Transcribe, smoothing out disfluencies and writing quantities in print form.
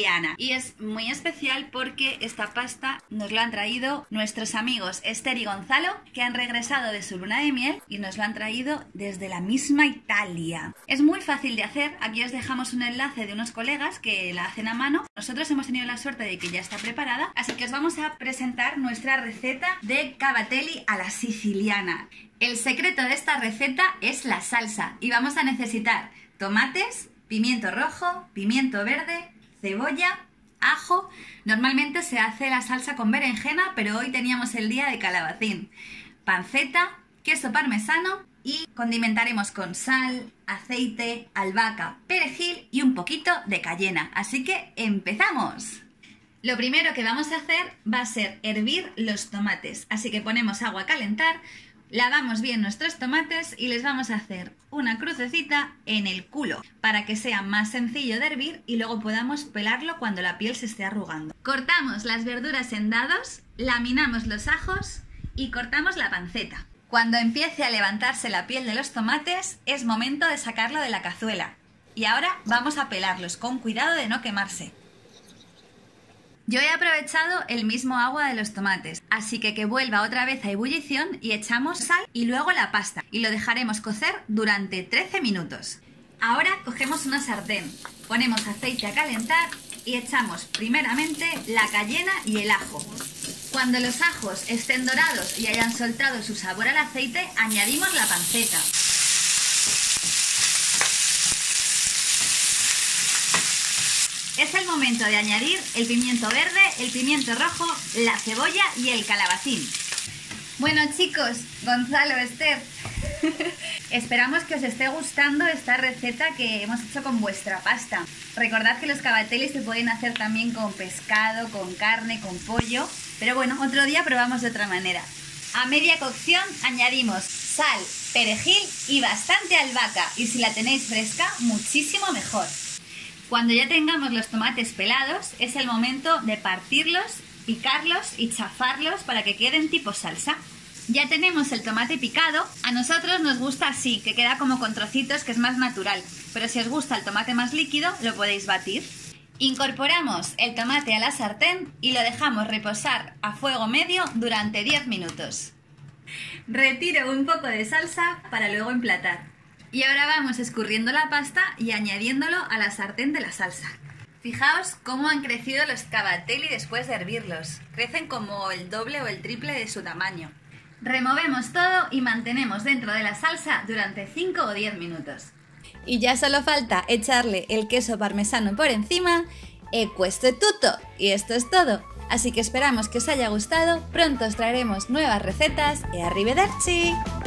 siciliana. Y es muy especial porque esta pasta nos lo han traído nuestros amigos Esther y Gonzalo, que han regresado de su luna de miel y nos lo han traído desde la misma Italia. Es muy fácil de hacer. Aquí os dejamos un enlace de unos colegas que la hacen a mano. Nosotros hemos tenido la suerte de que ya está preparada, así que os vamos a presentar nuestra receta de cavatelli a la siciliana. El secreto de esta receta es la salsa y vamos a necesitar tomates, pimiento rojo, pimiento verde, cebolla, ajo. Normalmente se hace la salsa con berenjena, pero hoy teníamos el día de calabacín. Panceta, queso parmesano y condimentaremos con sal, aceite, albahaca, perejil y un poquito de cayena. Así que ¡empezamos! Lo primero que vamos a hacer va a ser hervir los tomates. Así que ponemos agua a calentar, lavamos bien nuestros tomates y les vamos a hacer una crucecita en el culo para que sea más sencillo de hervir y luego podamos pelarlo cuando la piel se esté arrugando. Cortamos las verduras en dados, laminamos los ajos y cortamos la panceta. Cuando empiece a levantarse la piel de los tomates es momento de sacarlo de la cazuela. Y ahora vamos a pelarlos con cuidado de no quemarse. Yo he aprovechado el mismo agua de los tomates, así que vuelva otra vez a ebullición y echamos sal y luego la pasta y lo dejaremos cocer durante 13 minutos. Ahora cogemos una sartén, ponemos aceite a calentar y echamos primeramente la cayena y el ajo. Cuando los ajos estén dorados y hayan soltado su sabor al aceite, añadimos la panceta. Es el momento de añadir el pimiento verde, el pimiento rojo, la cebolla y el calabacín. Bueno chicos, Gonzalo, Esther, esperamos que os esté gustando esta receta que hemos hecho con vuestra pasta. Recordad que los cavatelli se pueden hacer también con pescado, con carne, con pollo, pero bueno, otro día probamos de otra manera. A media cocción añadimos sal, perejil y bastante albahaca, y si la tenéis fresca, muchísimo mejor. Cuando ya tengamos los tomates pelados, es el momento de partirlos, picarlos y chafarlos para que queden tipo salsa. Ya tenemos el tomate picado. A nosotros nos gusta así, que queda como con trocitos, que es más natural. Pero si os gusta el tomate más líquido, lo podéis batir. Incorporamos el tomate a la sartén y lo dejamos reposar a fuego medio durante 10 minutos. Retiro un poco de salsa para luego emplatar. Y ahora vamos escurriendo la pasta y añadiéndolo a la sartén de la salsa. Fijaos cómo han crecido los cavatelli después de hervirlos. Crecen como el doble o el triple de su tamaño. Removemos todo y mantenemos dentro de la salsa durante 5 o 10 minutos. Y ya solo falta echarle el queso parmesano por encima. E questo è tutto. Y esto es todo. Así que esperamos que os haya gustado. Pronto os traeremos nuevas recetas. E arrivederci.